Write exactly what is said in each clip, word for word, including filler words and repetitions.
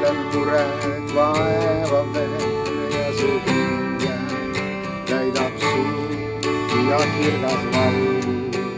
endal mured vaevab veel ja see hinge täidab suud ja kirgas valgu.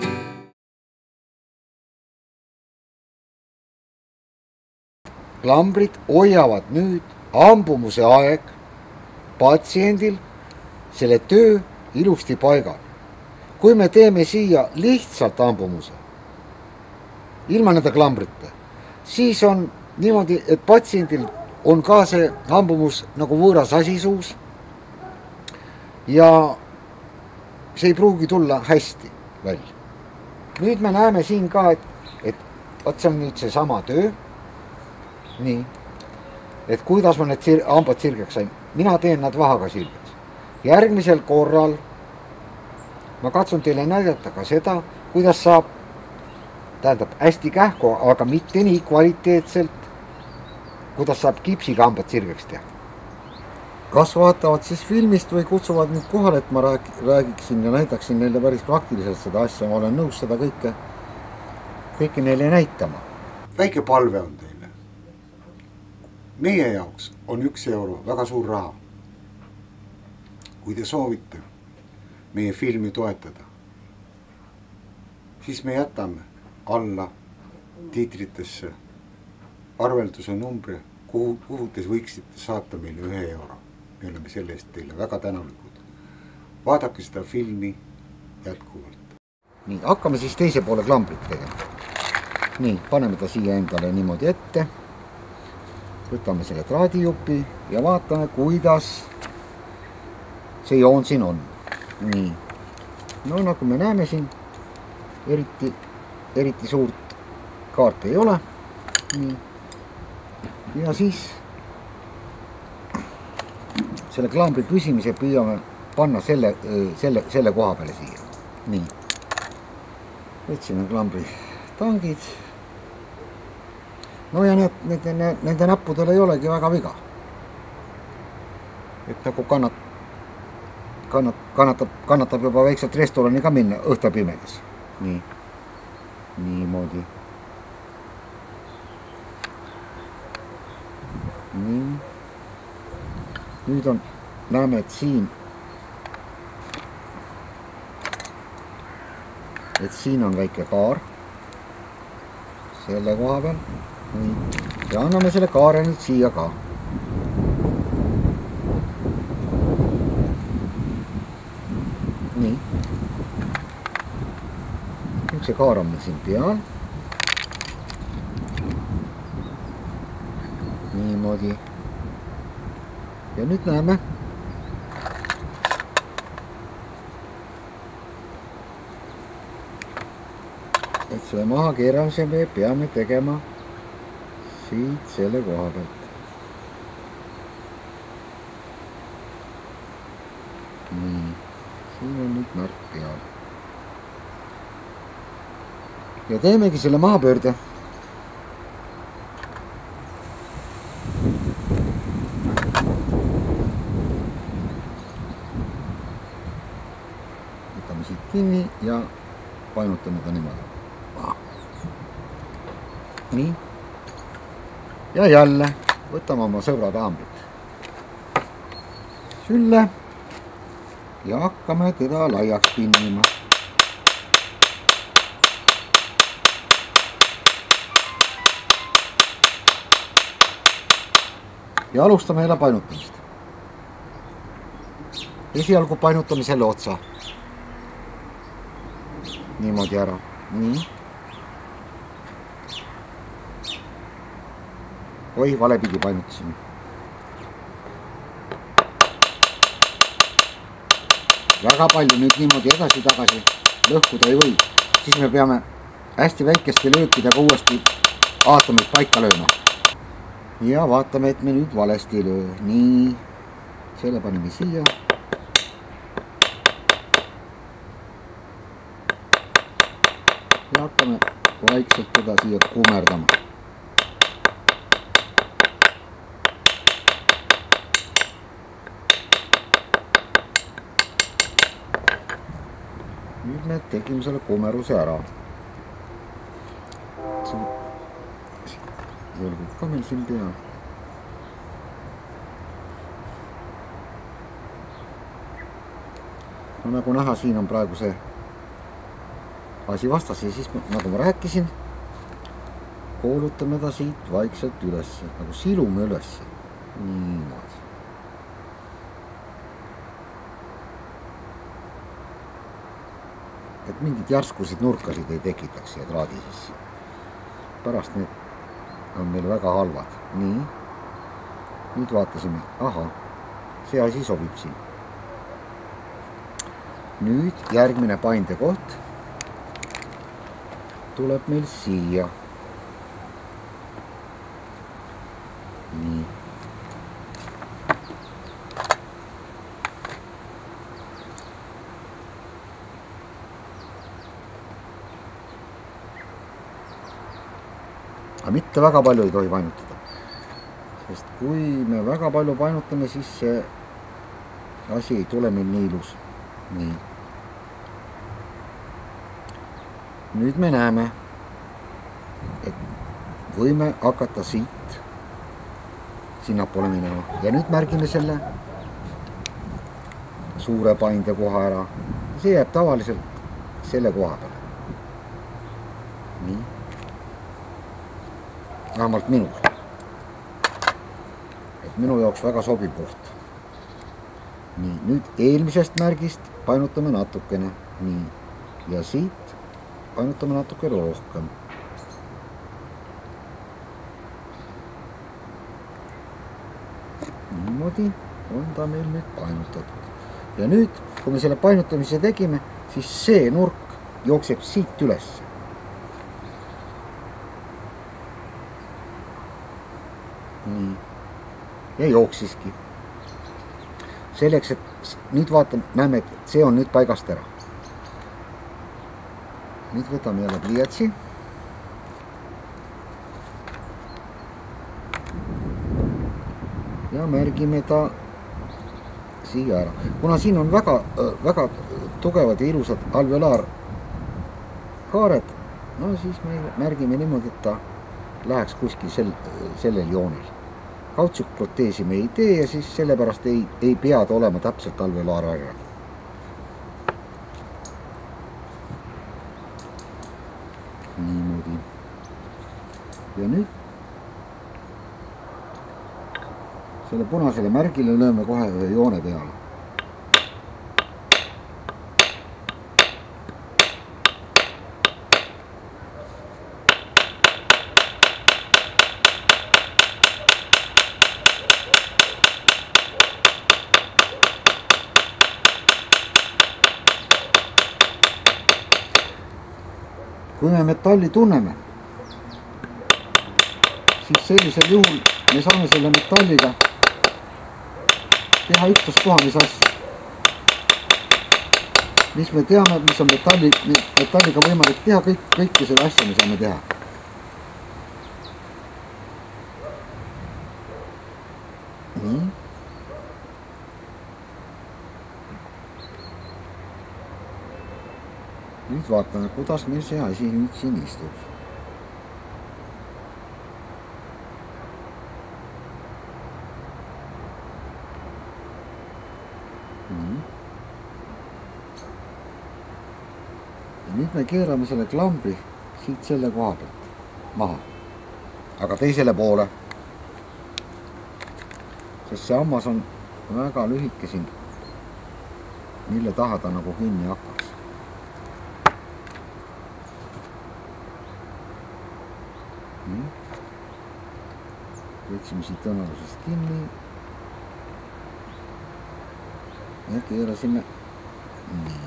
Klambrid hoiavad nüüd ambumuse aeg patsiendil selle töö ilusti paigal. Kui me teeme siia lihtsalt ambumuse, ilma nende klambrite, siis on niimoodi, et patsiendil on ka see ambumus nagu võõras asi suus ja see ei pruugi tulla hästi välja. Nüüd me näeme siin ka, et, et oot, see on nüüd see sama töö. Nii, et kuidas ma need sir hambad sirgeks sain. Mina teen nad vahaga sirgeks. Järgmisel korral ma katsun teile näidata ka seda, kuidas saab, tähendab hästi kähku, aga mitte nii kvaliteetselt, kuidas saab kipsiga hambad sirgeks teha. Kas vaatavad siis filmist või kutsuvad nüüd kohale, et ma räägiksin ja näitaksin neile päris praktiliselt seda asja. Ma olen nõus seda kõike, kõike neile näitama. Väike palve on teile. Meie jaoks on üks euro väga suur raha. Kui te soovite meie filmi toetada, siis me jätame alla tiitritesse arvelduse numbri, kuhu, kuhu te võiksite saata meile ühe euro. Me oleme selle eest teile väga tänulikud. Vaadake seda filmi jätkuvalt. Nii, hakkame siis teise poole klambrit tegema. Nii, paneme ta siia endale niimoodi ette. Võtame selle traadijupi ja vaatame, kuidas see joon siin on. Nii. No nagu me näeme siin, eriti, eriti suurt kaart ei ole. Nii. Ja siis selle klambri püsimise püüame panna selle, selle, selle koha peale siia. Nii. Võtsime klambri tangid. No ja need, nende, nende näppudel ei olegi väga viga. Et nagu kannat, kannat, kannatab, kannatab juba väikselt restorani ka minna õhta pimedas. Nii. Niimoodi. Nii. Nüüd on, näeme, et siin et siin on väike kaar selle koha peal. Nii. Ja anname selle kaare nüüd siia ka. Nii. Nüüd see kaar on meil siin peal. Niimoodi. Ja nüüd näeme, et selle maha keeramise me peame tegema siit selle koha pealt. Nii, siin on nüüd märk peal. Ja teemegi selle mahapöörde. Võtame siit kinni ja painutame ta niimoodi. Nii. Ja jälle võtame oma sõbrad hambrid sülle ja hakkame teda laiaks pinnima. Ja alustame jälle painutamist. Esialgu painutame selle otsa. Niimoodi ära. Nii. Oi, valepidi painutasime. Väga palju nüüd niimoodi edasi-tagasi lõhkuda ei või. Siis me peame hästi väikeste löökidega uuesti aatomid paika lööma. Ja vaatame, et me nüüd valesti ei löö. Nii, selle paneme siia. Ja hakkame vaikselt teda siia kumerdama. Nüüd me tegime selle kumeruse ära. See võlgub ka meil siin peal. no nagu näha, siin on praegu see asi vastas ja siis nagu ma rääkisin, koolutame ta siit vaikselt üles, nagu silume üles. Niimoodi. Et mingid järskusid nurkasid ei tekitaks siia traadi sisse. Pärast need on meil väga halvad. Nii. Nüüd vaatasime, aha, see asi sobib siin. Nüüd järgmine painde koht tuleb meil siia. Nii. Aga mitte väga palju ei tohi painutada. Sest kui me väga palju painutame, siis see asi ei tule meil nii ilus. Nii. Nüüd me näeme, et võime hakata siit sinnapoole minema. Ja nüüd märgime selle suure painde koha ära. See jääb tavaliselt selle koha peale. Nii. Vähemalt minul. Et minu jaoks väga sobib koht. Nii, nüüd eelmisest märgist painutame natukene. Nii. Ja siit painutame natuke rohkem. Niimoodi on ta meil nüüd painutatud. Ja nüüd, kui me selle painutamise tegime, siis see nurk jookseb siit üles. Nii. Ja jooksiski. Selleks, et nüüd vaatame, näeme, et see on nüüd paigast ära. Nüüd võtame jälle pliiatsi. Ja märgime ta siia ära. Kuna siin on väga, väga tugevad ja ilusad alveolaarsed kaared, no siis me märgime niimoodi, et ta läheks kuskil sel, sellel joonel. Kautsukproteesi me ei tee ja siis sellepärast ei, ei pea ta olema täpselt alveolaar ära. Niimoodi. Ja nüüd selle punasele märgile lööme kohe ühe joone peale. Kui me metalli tunneme, siis sellisel juhul me saame selle metalliga teha ükstapuha mis asja. Mis me teame, mis on metalli, metalliga võimalik teha, kõik, kõiki selle asja me saame teha. Nii. Nüüd vaatame, kuidas meil see asi nüüd siin istub. Nii. Ja nüüd me keerame selle klambri siit selle koha pealt maha. Aga teisele poole. Sest see hammas on väga lühike siin, mille taha ta nagu kinni hakkaks. Võtsime siit tõenäosusest kinni ja keerasime nii.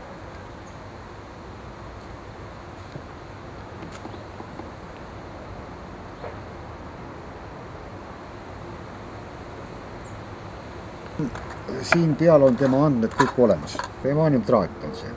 Siin peal on tema andmed kõik olemas. Reemaaniumtraat on see.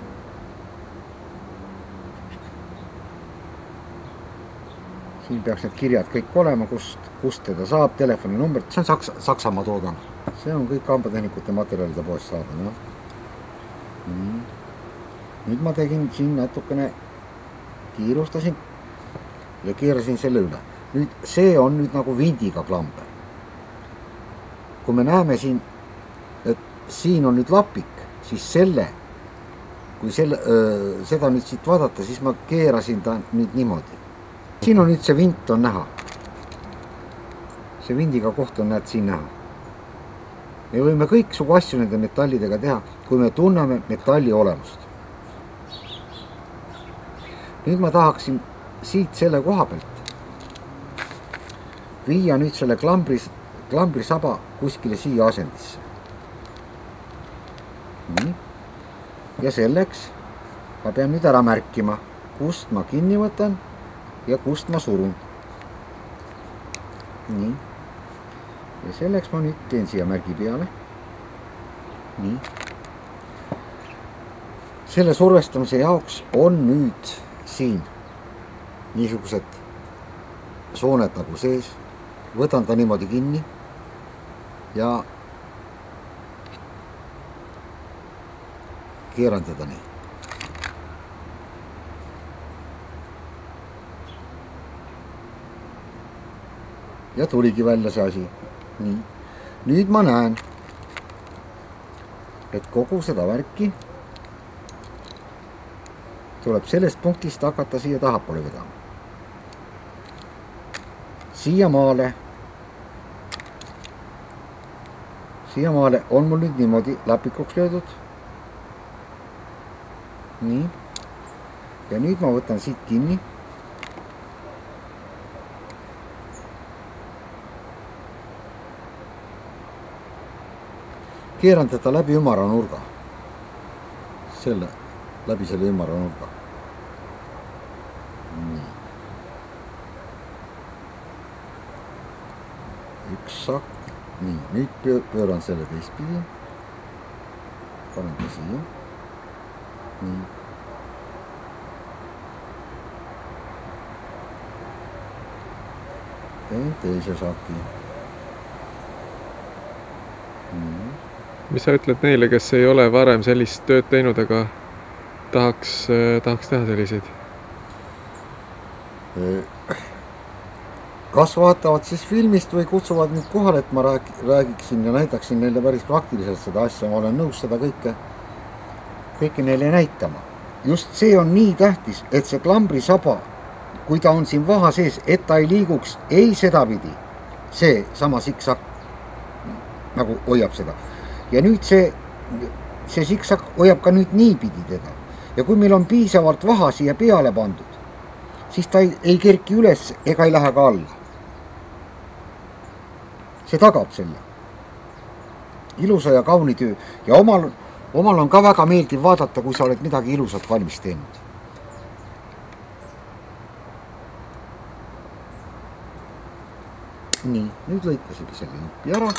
Siin peaks need kirjad kõik olema, kust, kust teda saab, telefoninumbrit. See on Saksa, Saksamaa toodang. See on kõik hambatehnikute materjalide poest saada. No? Nii. Nüüd ma tegin siin natukene, kiirustasin ja keerasin selle üle. Nüüd see on nüüd nagu vindiga klamber. Kui me näeme siin, et siin on nüüd lapik, siis selle kui selle, öö, seda nüüd siit vaadata, siis ma keerasin ta nüüd niimoodi. Siin on nüüd see vint on näha. See vindiga koht on näed siin näha. Me võime kõik sugu asju nende metallidega teha, kui me tunneme metalli olemust. Nüüd ma tahaksin siit selle koha pealt viia nüüd selle klambri, klambri saba kuskile siia asendisse. Nii. Ja selleks ma pean nüüd ära märkima, kust ma kinni võtan ja kust ma surun. Nii. Ja selleks ma nüüd teen siia märgi peale. Nii. Selle survestamise jaoks on nüüd siin niisugused sooned nagu sees. Võtan ta niimoodi kinni ja keeran teda nii. Ja tuligi välja see asi. Nii. Nüüd ma näen, et kogu seda värki tuleb sellest punktist hakata siia tahapoole vedama. Siiamaale, siiamaale on mul nüüd niimoodi läpikuks löödud. Nii. Ja nüüd ma võtan siit kinni. Keeran teda läbi ümara nurga. Selle, läbi selle ümara nurga. Nii. Üks sakk. Nii, nüüd pööran selle teistpidi. Panen ta siia. Nii. Teen teise saki. Nii. Mis sa ütled neile, kes ei ole varem sellist tööd teinud, aga tahaks, tahaks teha selliseid? Kas vaatavad siis filmist või kutsuvad nüüd kohale, et ma räägiksin ja näitaksin neile päris praktiliselt seda asja. Ma olen nõus seda kõike, kõike neile näitama. Just see on nii tähtis, et see klambri saba, kui ta on siin vaha sees, et ta ei liiguks ei sedapidi. See sama siksak nagu hoiab seda. Ja nüüd see, see siksak hoiab ka nüüd niipidi teda. Ja kui meil on piisavalt vaha siia peale pandud, siis ta ei, ei kerki üles ega ei lähe ka alla. See tagab selle. Ilusa ja kauni töö. Ja omal, omal on ka väga meeldiv vaadata, kui sa oled midagi ilusat valmis teinud. Nii, nüüd lõikasin selle jupi ära.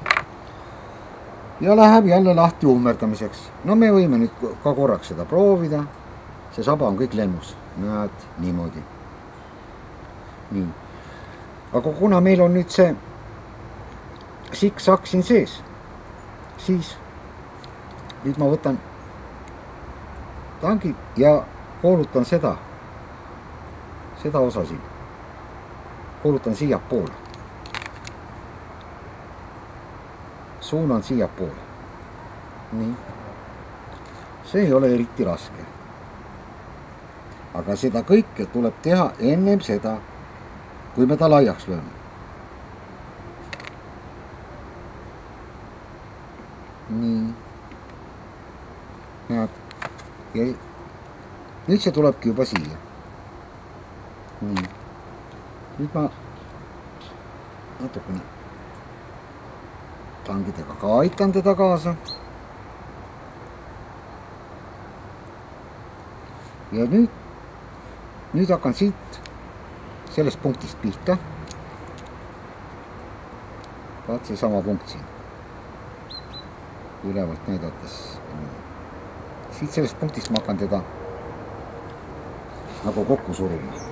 Ja läheb jälle lahti ummerdamiseks. No me võime nüüd ka korraks seda proovida. See saba on kõik lennus. Näed, niimoodi. Nii. Aga kuna meil on nüüd see siksak siin sees, siis nüüd ma võtan tangi ja koolutan seda, seda osa siin. Koolutan siia poole. Suunan siia poole. Nii. See ei ole eriti raske. Aga seda kõike tuleb teha ennem seda, kui me ta laiaks lööme. Nii. Näed. Ja nüüd see tulebki juba siia. Nii. Nüüd ma natukene tangidega ka aitan teda kaasa. Ja nüüd, nüüd hakkan siit sellest punktist pihta. Vaat see sama punkt siin. Ülevalt näidates. Siit sellest punktist ma hakkan teda nagu kokku suruma.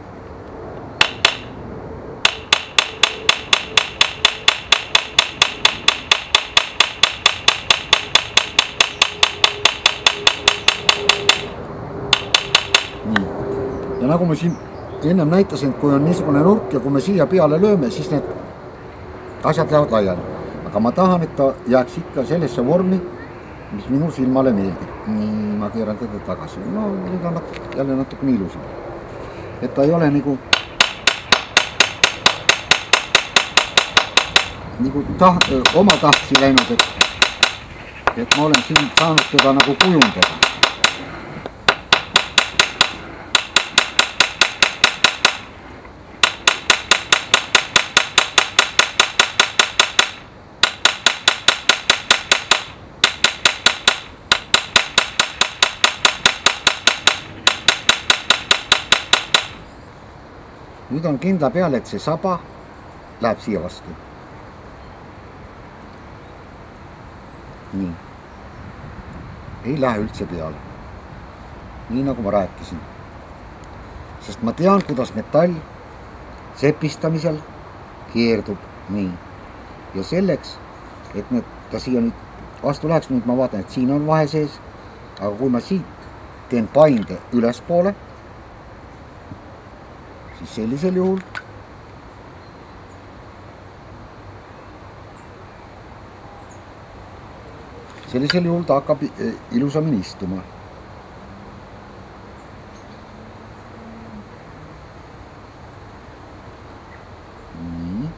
Ja nagu ma siin ennem näitasin, kui on niisugune nurk ja kui me siia peale lööme, siis need asjad lähevad laiali. Aga ma tahan, et ta jääks ikka sellesse vormi, mis minu silmale meeldib. Nii, ma keeran teda tagasi. No, nüüd on jälle natukene ilusam. Et ta ei ole nagu nagu taht, oma tahtsi läinud, et, et ma olen siin saanud teda nagu kujundada. Nüüd on kindla peale, et see saba läheb siia vastu. Nii. Ei lähe üldse peale. Nii nagu ma rääkisin. Sest ma tean, kuidas metall sepistamisel keerdub. Nii. Ja selleks, et need, ta siia nüüd vastu läheks, nüüd ma vaatan, et siin on vahe sees. Aga kui ma siit teen painde ülespoole, siis sellisel juhul sellisel juhul ta hakkab ilusamini istuma. Nii.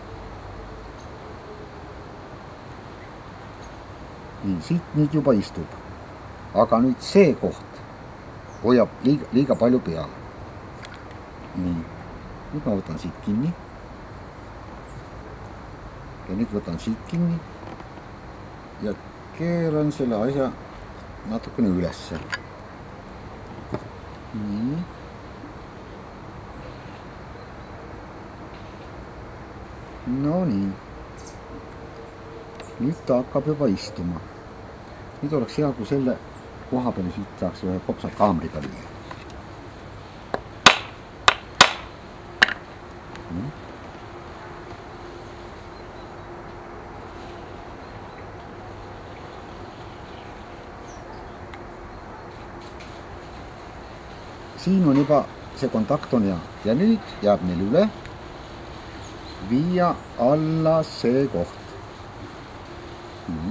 Nii, siit nüüd juba istub. Aga nüüd see koht hoiab liiga, liiga palju peale. Nii, nüüd ma võtan siit kinni. Ja nüüd võtan siit kinni. Ja keeran selle asja natukene ülesse. Nii. No nii. Nüüd ta hakkab juba istuma. Nüüd oleks hea, kui selle koha peale siit saaks ühe kopsa kaamriga lüüa. Siin on juba see kontakt on hea. Ja nüüd jääb meil üle viia alla see koht. Nii.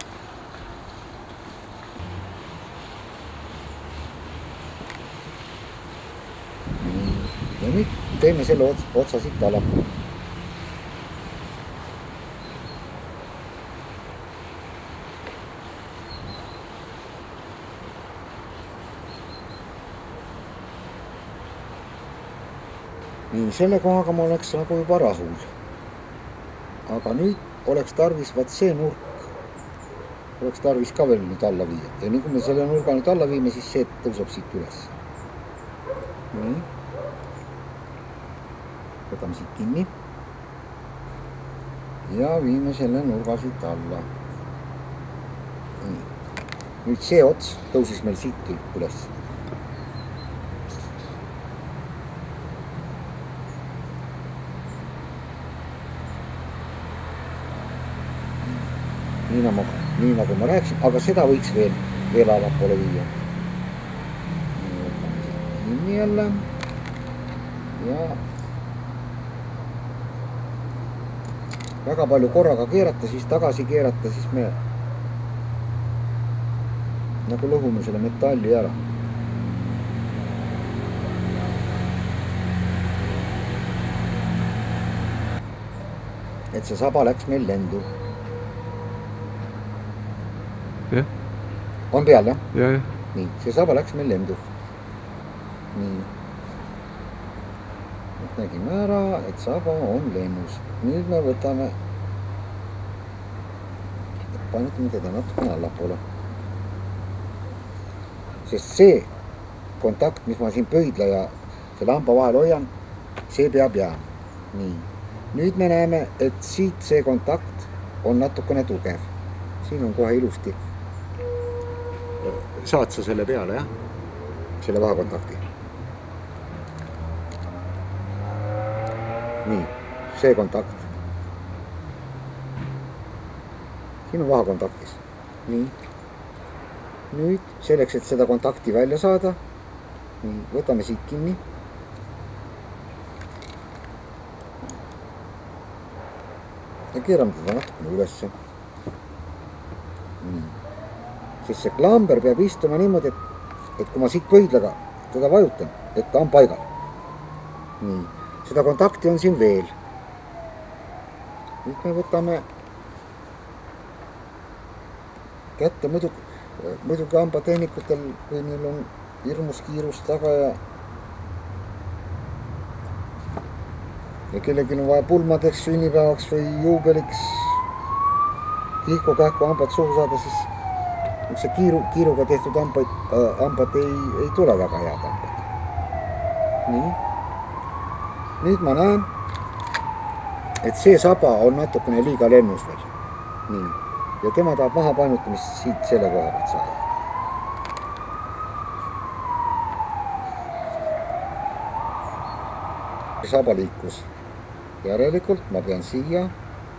Ja nüüd teeme selle otsa siit alapoole. Nii, selle kohaga ma oleks nagu juba rahul. Aga nüüd oleks tarvis vaat see nurk. Oleks tarvis ka veel nüüd alla viia. Ja nii kui me selle nurga nüüd alla viime, siis see tõuseb siit üles. Nii. Võtame siit kinni. Ja viime selle nurga siit alla. Nii. Nüüd see ots tõusis meil siit üles. Nii nagu, nii nagu ma rääkisin, aga seda võiks veel, veel allapoole viia. Võtame siit kinni jälle. Ja väga palju korraga keerata, siis tagasi keerata, siis me nagu lõhume selle metalli ära. Et see saba läks meil lendu. Ja. On peal, jah? Ja, ja. Nii, see saba läks meil lendu. Nii. Nüüd nägime ära, et saba on lennus. Nüüd me võtame, painutame teda natukene allapoole. Sest see kontakt, mis ma siin pöidla ja selle hamba vahel hoian, see peab jääma. Nii. Nüüd me näeme, et siit see kontakt on natukene tugev. Siin on kohe ilusti. Saad sa selle peale, jah? Selle vahekontakti. Nii, see kontakt. Siin on vahekontaktis. Nii. Nüüd selleks, et seda kontakti välja saada, nii, võtame siit kinni. Ja keerame teda natukene ülesse. Nii. siis see klamber peab istuma niimoodi, et, et kui ma siit pöidlaga teda vajutan, et ta on paigal. Nii, seda kontakti on siin veel. Nüüd me võtame kätte, muidugi, muidugi hambatehnikutel, kui neil on hirmus kiirus taga ja ja kellelgi on vaja pulmadeks, sünnipäevaks või juubeliks kihku-kähku hambad suhu saada, siis see kiiru, kiiruga tehtud hambad, äh, hambad ei, ei tule väga head hambad. Nii. Nüüd ma näen, et see saba on natukene liiga lennus veel. Nii. Ja tema tahab maha painutamist siit selle koha pealt saada. Saba liikus. Järelikult ma pean siia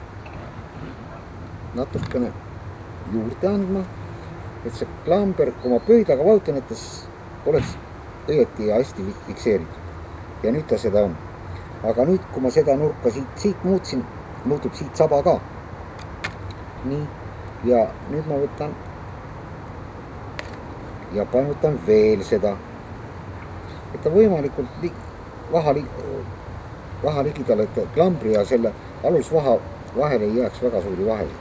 natukene juurde andma, et see klamber, kui ma pöidaga vajutan, et oleks õieti ja hästi fikseeritud. Ja nüüd ta seda on. Aga nüüd, kui ma seda nurka siit, siit muutsin, muutub siit saba ka. Nii. Ja nüüd ma võtan ja painutan veel seda, et ta võimalikult li vaha, li vaha ligidal, et klambri ja selle alusvaha vahel ei jääks väga suuri vahelid.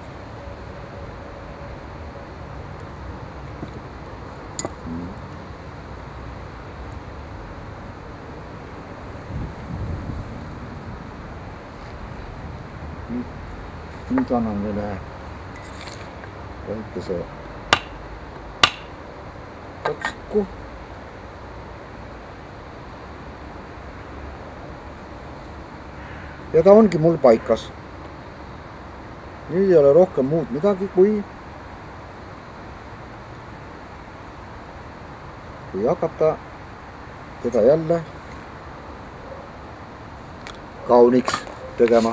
Nüüd annan veel ühe väikese taksikku. Ja ta ongi mul paikas. Nüüd ei ole rohkem muud midagi, kui kui hakata teda jälle kauniks tegema.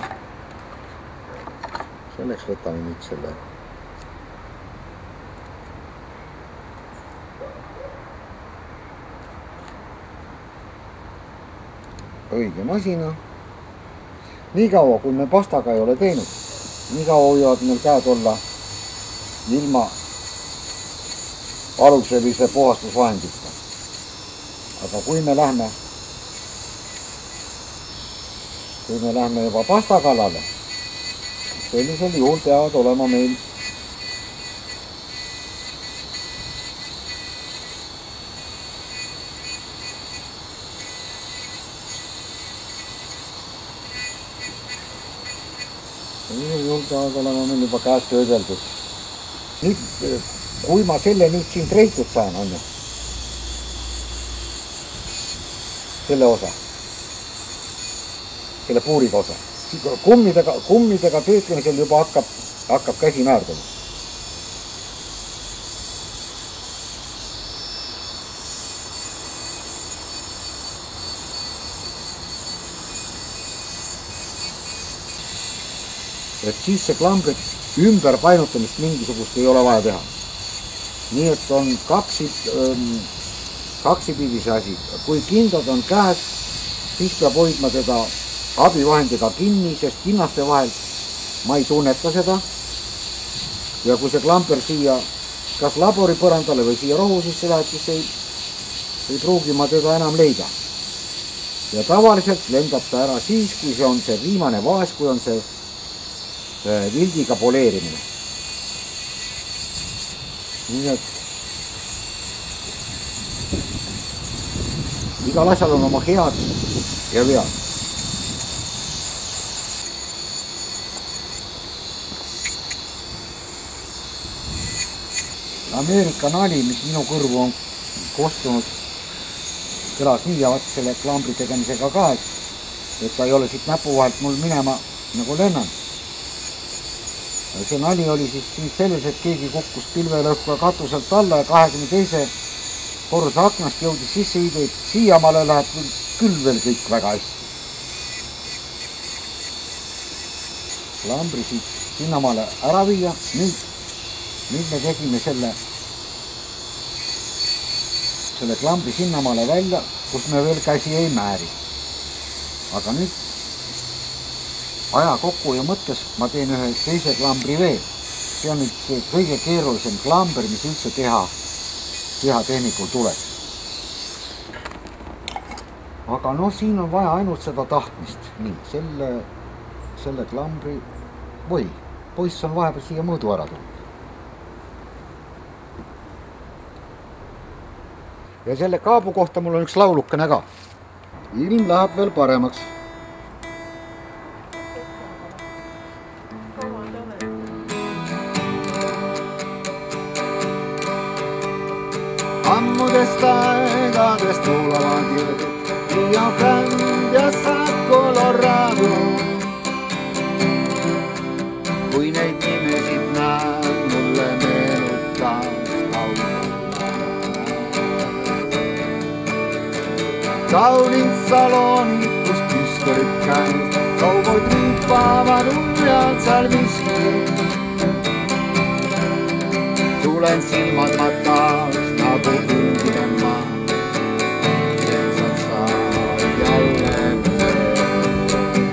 Selleks võtame nüüd selle õige masina. Nii kaua, kui me pastaga ei ole teinud, nii kaua hoiavad meil käed olla ilma aluselise puhastusvahendita. Aga kui me lähme, kui me lähme juba pasta kallale, sellisel juhul peavad olema meil sellisel juhul peavad olema meil juba käed töödeldud. Nüüd, kui ma selle nüüd siin treitud saan, on ju, selle osa, selle puuriga osa, kummidega, kummidega töötlemisel juba hakkab, hakkab käsi määrduma. Et siis see klambrit ümber painutamist mingisugust ei ole vaja teha. Nii et on kaksi, kaksipidi see asi. Kui kindad on käes, siis peab hoidma teda abivahendiga kinni, sest kinnaste vahel ma ei tunneta seda. Ja kui see klamber siia kas labori põrandale või siia rohu sisse läheb, siis ei, ei pruugi ma teda enam leida. Ja tavaliselt lendab ta ära siis, kui see on see viimane vaes, kui on see vildiga poleerimine. Nii et igal asjal on oma head ja vead. Ameerika nali, mis minu kõrvu on kostunud, kõlas nii ja vaat selle klambri tegemisega ka, et, et ta ei ole siit näpu vahelt mul minema nagu lennanud. See nali oli siis selles, et keegi kukkus pilvelõhkuga katuselt alla ja kahekümne teise korruse aknast jõudis sisse idee, et siiamaale läheb küll veel kõik väga hästi. Klambri siit sinnamaale ära viia, nüüd, nüüd me tegime selle, selle klambri sinnamaale välja, kus me veel käsi ei määri. Aga nüüd aja kokku ja mõttes ma teen ühe teise klambri veel. see on nüüd see kõige keerulisem klamber, mis üldse teha, teha tehnikul tuleb. Aga noh, siin on vaja ainult seda tahtmist. Nii, selle, selle klambri, või, poiss on vahepeal siia mõõdu ära tulnud. Ja selle kaabu kohta mul on üks laulukene ka. Ilm läheb veel paremaks. Ammudest aegadest tuulavad jõged, Rio Grande ja San Colorado. Kui neid nimesid näen, mulle meenutas kaunid. Kaunid salonid, kus püstolid käes, kauboid rüüpavad uljalt seal miski. Tulen silmad ma taas nagu üldine maa. Sa saad jälle mõelda.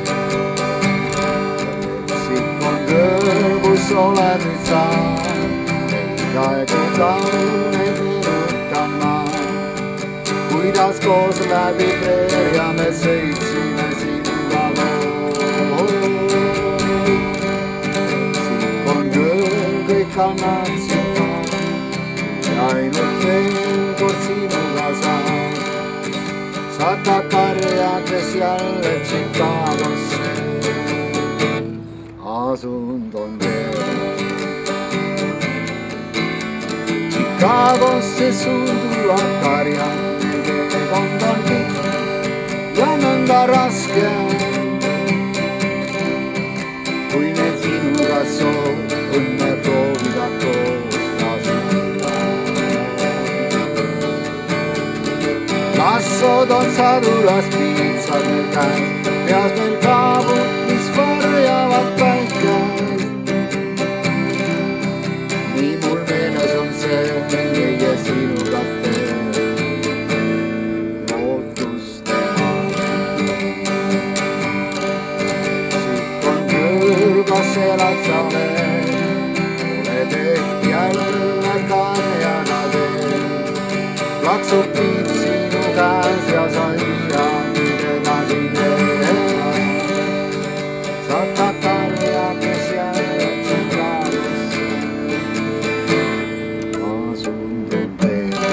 Meksikon köö, kus olen nüüd saan. Neid aegu kauneid meenutan ma. Kuidas koos läbi preeria me sõitsime sinuga loo. Meksikon köö, kõik annaks ainult veel kord sinuga saan. Sata karjades jälle Chicagosse. Asund on veel. Chicagosse suunduvad karjad. Teekond on pikk ja nõnda raske. Kui need sinuga soov õnne proovida koos. Lassod on sadulas piitsad meil käes, peas meil kaabud, mis varjavad päikest. Nii mul meeles on see, meie sinuga teeb lootuste maa. Siit on küll, kas elad sa veel, oled ehk jälle karjaga veel. Plaksub piit sinu käes ja sa hüüa nüüd edasi teha. Sata karja, kes jälle Chicagosse. Asund on teha.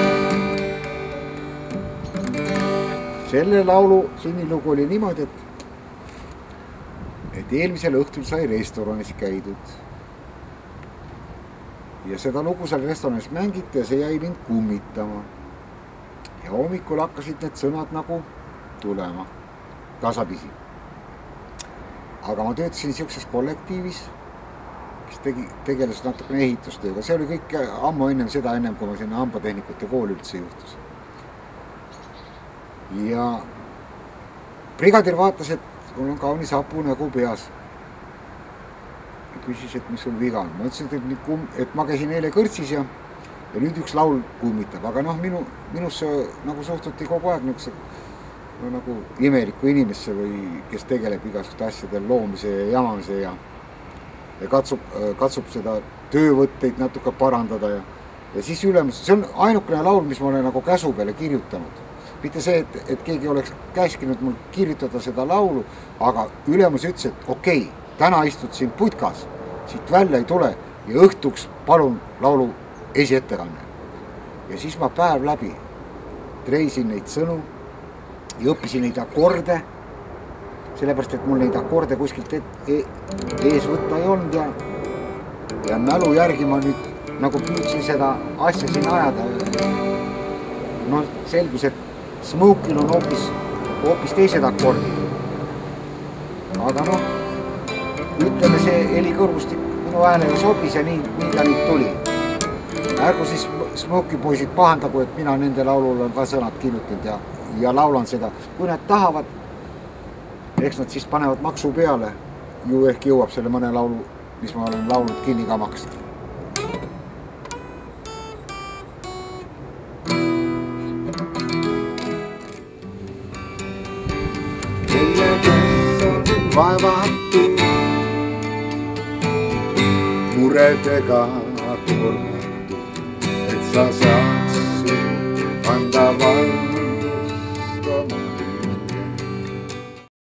Selle laulu sünnilugu oli niimoodi, et, et eelmisel õhtul sai restoranis käidud. Ja seda lugu seal restoranis mängiti ja see jäi mind kummitama. Ja hommikul hakkasid need sõnad nagu tulema, tasapisi. Aga ma töötasin siukses kollektiivis, kes tegi, tegeles natukene ehitustööga. See oli kõik ammu ennem seda, ennem kui ma sinna hambatehnikute kooli üldse juhtus. Ja brigadir vaatas, et mul on kaunis hapu nägu peas. Ja küsis, et mis sul viga on. Ma ütlesin, et, et ma käisin eile kõrtsis ja Ja nüüd üks laul kummitab, aga noh, minu, minusse nagu suhtuti kogu aeg niukse, no, nagu imeliku inimesse või kes tegeleb igasuguste asjade loomise ja jamamise ja, ja katsub, katsub seda töövõtteid natuke parandada ja, ja siis ülemus, see on ainukene laul, mis ma olen nagu käsu peale kirjutanud. Mitte see, et, et keegi oleks käskinud mul kirjutada seda laulu, aga ülemus ütles, et okei, okay, täna istud siin putkas, siit välja ei tule ja õhtuks palun laulu esiettekanne. Ja siis ma päev läbi treisin neid sõnu ja õppisin neid akorde, sellepärast, et mul neid akorde kuskilt et, e, ees võtta ei olnud ja, ja mälu järgi ma nüüd nagu püüdsin seda asja siin ajada. No selgus, et Smokil on hoopis, hoopis teised akordid. Aga noh, ütleme see helikõrgustik minu häälele sobis ja nii, nii ta nüüd tuli. Ärgu siis Smoki poisid pahandagu, et mina nende laulul on ka sõnad kirjutanud ja, ja laulan seda. Kui nad tahavad, eks nad siis panevad maksu peale. Ju ehk jõuab selle mõne laulu, mis ma olen laulnud kinni ka maksta. Teie kes on vaevatu, muredega koormatud, et sa saaks